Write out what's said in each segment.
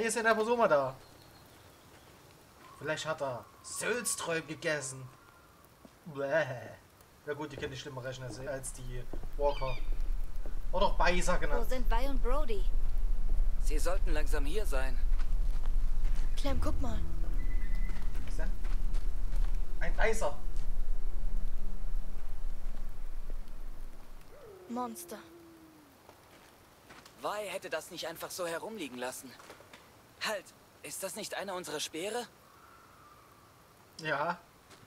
ist denn der Person mal da? Vielleicht hat er Sölstreu gegessen. Bäh. Ja gut, die können nicht schlimmer rechnen als die Walker. Oder auch Beißer Wo genannt. sind Vi und Brody? Sie sollten langsam hier sein. Clem, guck mal. Was denn? Ein Beißer. Monster. Vi hätte das nicht einfach so herumliegen lassen. Halt, ist das nicht einer unserer Speere? Ja.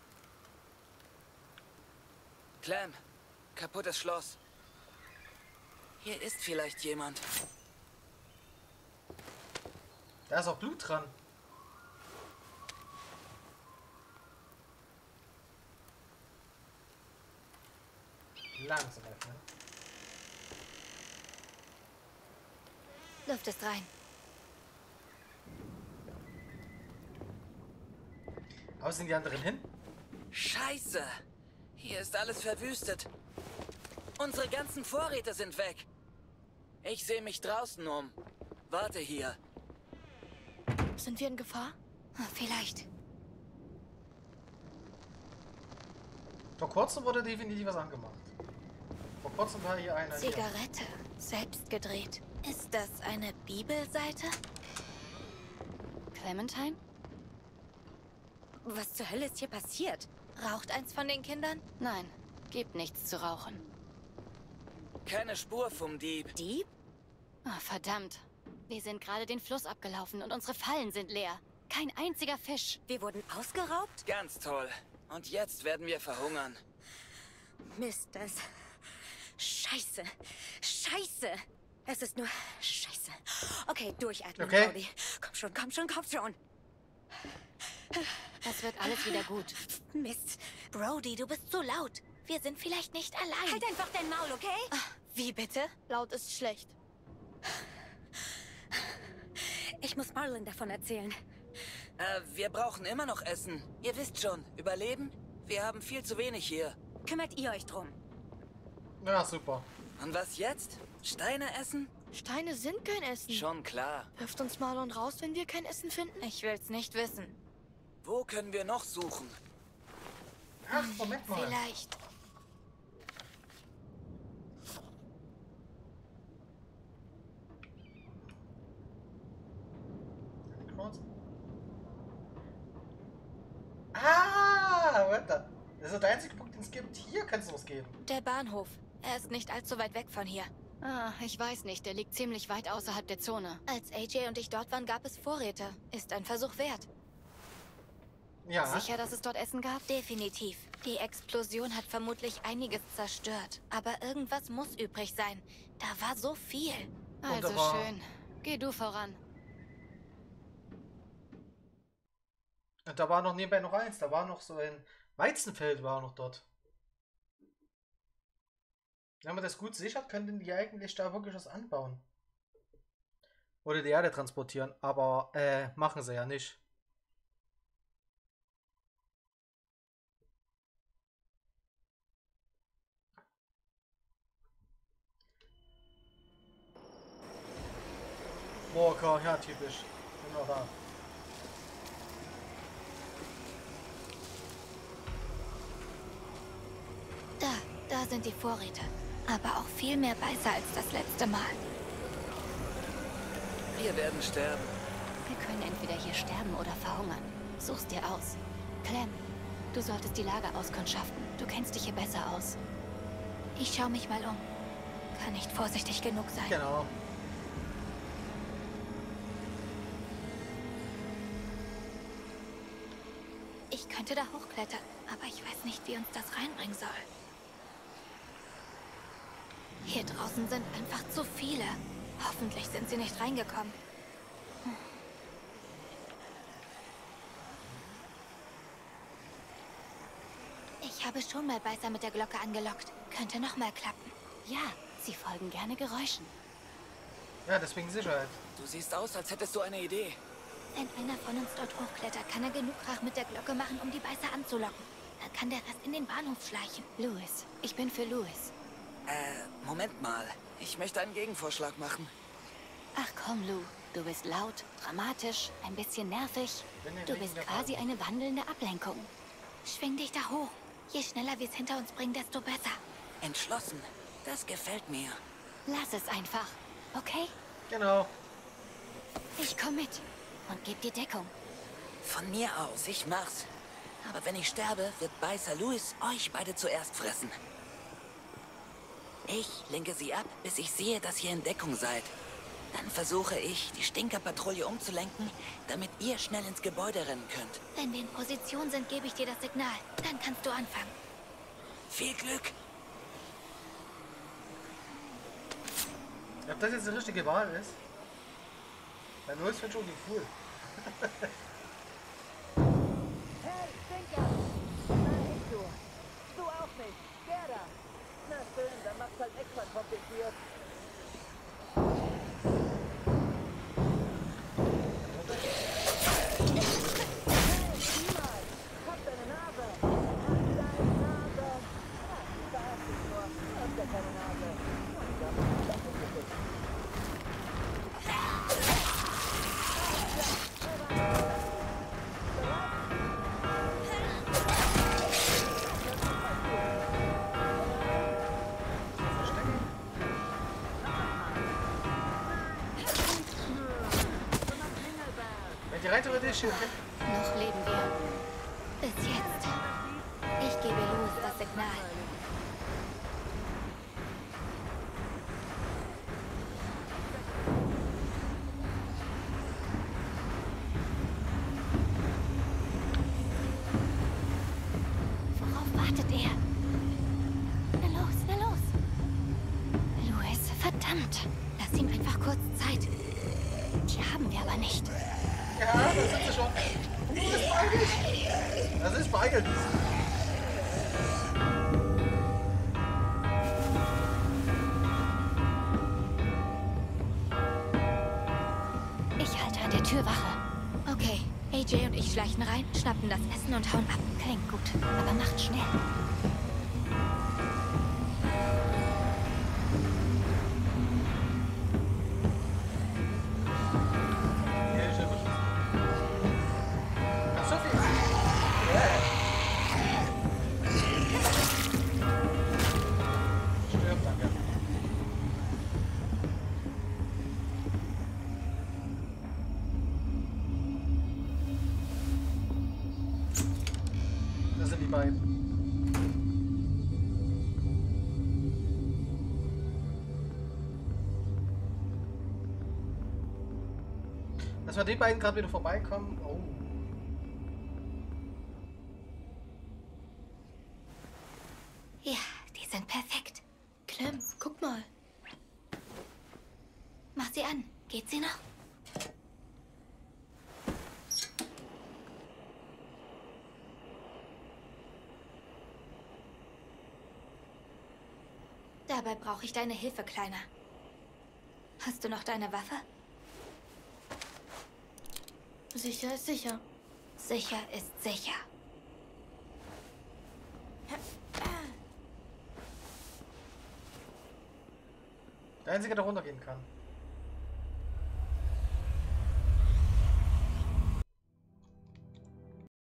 Clem, kaputtes Schloss. Hier ist vielleicht jemand. Da ist auch Blut dran. Langsam öffnen. Luft ist rein. Aber sind die anderen hin? Scheiße! Hier ist alles verwüstet. Unsere ganzen Vorräte sind weg. Ich sehe mich draußen um. Warte hier. Sind wir in Gefahr? Vielleicht. Vor kurzem wurde definitiv was angemacht. Vor kurzem war hier einer hier. Zigarette. Selbst gedreht. Ist das eine Bibelseite? Clementine? Was zur Hölle ist hier passiert? Raucht eins von den Kindern? Nein, gibt nichts zu rauchen. Keine Spur vom Dieb. Dieb? Oh, verdammt. Wir sind gerade den Fluss abgelaufen und unsere Fallen sind leer. Kein einziger Fisch. Wir wurden ausgeraubt? Ganz toll. Und jetzt werden wir verhungern. Mist, das... Scheiße. Scheiße. Es ist nur Scheiße. Okay, durchatmen, Okay. Brody. Komm schon, komm schon, komm schon. Das wird alles wieder gut. Mist. Brody, du bist zu laut. Wir sind vielleicht nicht allein. Halt einfach dein Maul, okay? Wie bitte? Laut ist schlecht. Ich muss Marlon davon erzählen. Wir brauchen immer noch Essen. Ihr wisst schon, überleben? Wir haben viel zu wenig hier. Kümmert ihr euch drum? Ja, super. Und was jetzt? Steine essen? Steine sind kein Essen. Schon klar. Wirft uns Marlon raus, wenn wir kein Essen finden? Ich will's nicht wissen. Wo können wir noch suchen? Ach, Moment mal. Vielleicht. Kurz. Ah, warte. Das ist der einzige Punkt, den es gibt. Hier kann es was geben. Der Bahnhof. Er ist nicht allzu weit weg von hier. Ah, ich weiß nicht. Der liegt ziemlich weit außerhalb der Zone. Als AJ und ich dort waren, gab es Vorräte. Ist ein Versuch wert. Ja. Sicher, dass es dort Essen gab? Definitiv. Die Explosion hat vermutlich einiges zerstört. Aber irgendwas muss übrig sein. Da war so viel. Also Wunderbar. schön. Geh du voran. Und da war noch nebenbei noch eins. Da war noch so ein Weizenfeld war noch dort. Wenn man das gut sichert, könnten die eigentlich da wirklich was anbauen. Oder die Erde transportieren. Aber machen sie ja nicht. Walker, ja typisch. Immer da. Da sind die Vorräte. Aber auch viel mehr Beißer als das letzte Mal. Wir werden sterben. Wir können entweder hier sterben oder verhungern. Such's dir aus. Clem, du solltest die Lage auskundschaften. Du kennst dich hier besser aus. Ich schau mich mal um. Kann nicht vorsichtig genug sein. Genau. Ich könnte da hochklettern, aber ich weiß nicht, wie uns das reinbringen soll. Hier draußen sind einfach zu viele. Hoffentlich sind sie nicht reingekommen. Ich habe schon mal Beißer mit der Glocke angelockt. Könnte noch mal klappen. Ja, sie folgen gerne Geräuschen. Ja, deswegen Sicherheit. Du siehst aus, als hättest du eine Idee. Wenn einer von uns dort hochklettert, kann er genug Krach mit der Glocke machen, um die Beißer anzulocken. Dann kann der Rest in den Bahnhof schleichen. Louis, ich bin für Louis. Moment mal. Ich möchte einen Gegenvorschlag machen. Ach komm, Lou. Du bist laut, dramatisch, ein bisschen nervig. Wenn ihr Du wegen bist der quasi Wahl- eine wandelnde Ablenkung. Schwing dich da hoch. Je schneller wir es hinter uns bringen, desto besser. Entschlossen. Das gefällt mir. Lass es einfach, okay? Genau. Ich komm mit und geb dir Deckung. Von mir aus, ich mach's. Aber wenn ich sterbe, wird Beißer Louis euch beide zuerst fressen. Ich lenke sie ab, bis ich sehe, dass ihr in Deckung seid. Dann versuche ich, die Stinkerpatrouille umzulenken, damit ihr schnell ins Gebäude rennen könnt. Wenn wir in Position sind, gebe ich dir das Signal. Dann kannst du anfangen. Viel Glück! Ob das jetzt die richtige Wahl ist? Bei Louis finde ich schon cool. Hey, Stinker! Na, nicht du. Du auch nicht. Der da. Na schön, dann macht's halt extra kompliziert. Hey, niemals! Hab deine Nase! Hab deine Nase! Ja, da hast du nur. Du hast ja keine Nase. Ja, das ist es. Wenn die rein theoretisch Noch leben wir. Bis jetzt. Ich gebe Louis das Signal. Worauf wartet er? Na los, na los. Louis, verdammt. Lass ihm einfach kurz Zeit. Die haben wir aber nicht. Ja, da sind sie schon. Das ist beigelt. Das ist beigelt. Ich halte an der Tür Wache. Okay, AJ und ich schleichen rein, schnappen das Essen und hauen ab. Klingt gut, aber macht schnell. Ach, so viel. Stirb, danke. Das sind die beiden. Dass wir den beiden gerade wieder vorbeikommen. Oh. Ja, die sind perfekt. Clem, guck mal. Mach sie an. Geht sie noch? Dabei brauche ich deine Hilfe, Kleiner. Hast du noch deine Waffe? Sicher ist sicher. Sicher ist sicher. Der einzige, der runtergehen kann.